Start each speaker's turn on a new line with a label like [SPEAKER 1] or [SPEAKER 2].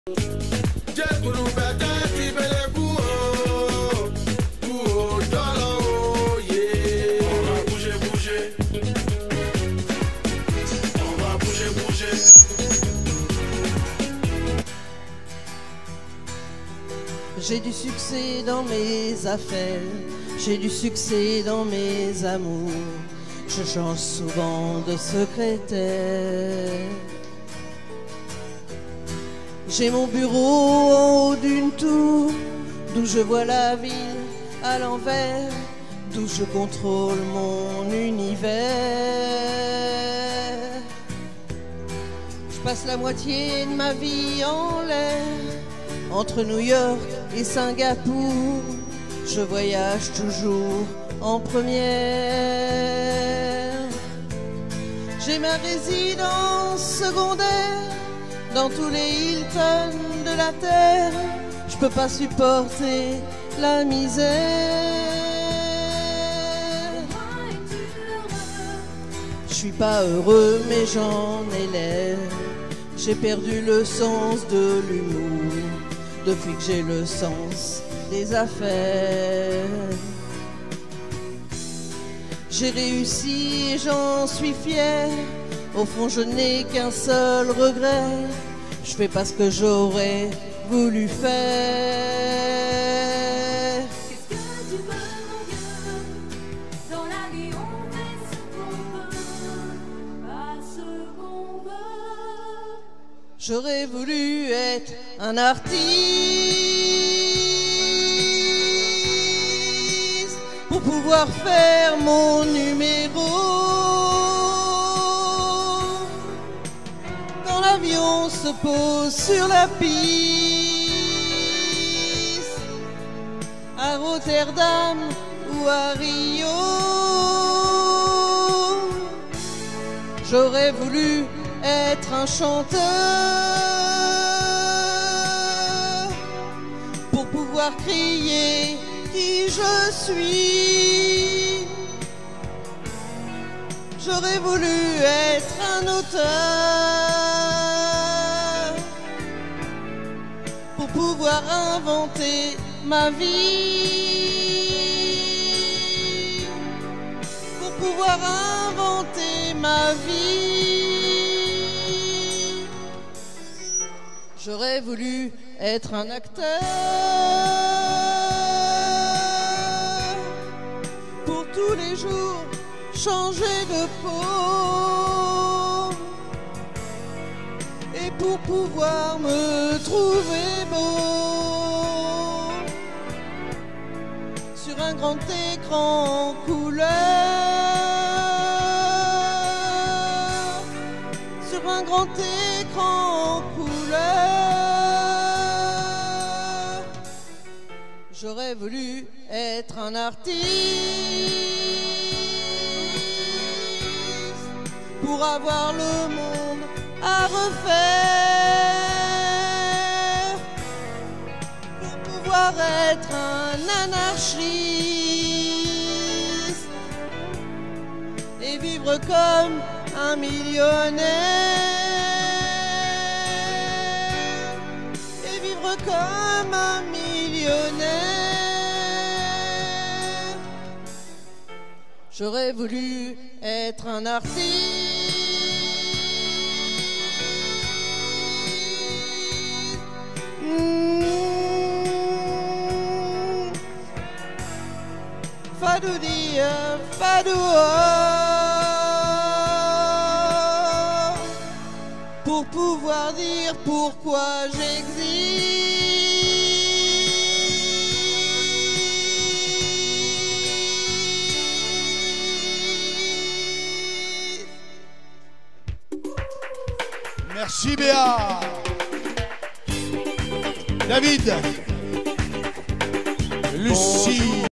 [SPEAKER 1] J'ai du succès dans mes affaires, j'ai du succès dans mes amours. Je change souvent de secrétaire. J'ai mon bureau en haut d'une tour, d'où je vois la ville à l'envers, d'où je contrôle mon univers. Je passe la moitié de ma vie en l'air, entre New York et Singapour. Je voyage toujours en première. J'ai ma résidence secondaire dans tous les Hilton de la terre. Je peux pas supporter la misère. Je suis pas heureux mais j'en ai l'air. J'ai perdu le sens de l'humour depuis que j'ai le sens des affaires. J'ai réussi et j'en suis fier. Au fond je n'ai qu'un seul regret. Je fais pas ce que j'aurais voulu faire.
[SPEAKER 2] Qu'est-ce que tu veux mon Dieu? Dans la vie on fait ce qu'on veut, pas ce qu'on veut.
[SPEAKER 1] J'aurais voulu être un artiste pour pouvoir faire mon numéro. Quand l'avion se pose sur la piste, à Rotterdam ou à Rio, j'aurais voulu être un chanteur pour pouvoir crier qui je suis. J'aurais voulu être un auteur pour pouvoir inventer ma vie, pour pouvoir inventer ma vie. J'aurais voulu être un acteur pour tous les jours changer de peau et pour pouvoir me trouver beau sur un grand écran en couleur, sur un grand écran en couleur. J'aurais voulu être un artiste pour avoir le monde à refaire, pour pouvoir être un anarchiste et vivre comme un millionnaire, et vivre comme un millionnaire. J'aurais voulu être un artiste Fadou dia, fadou pour pouvoir dire pourquoi j'existe.
[SPEAKER 3] Merci Béa. David, Lucie.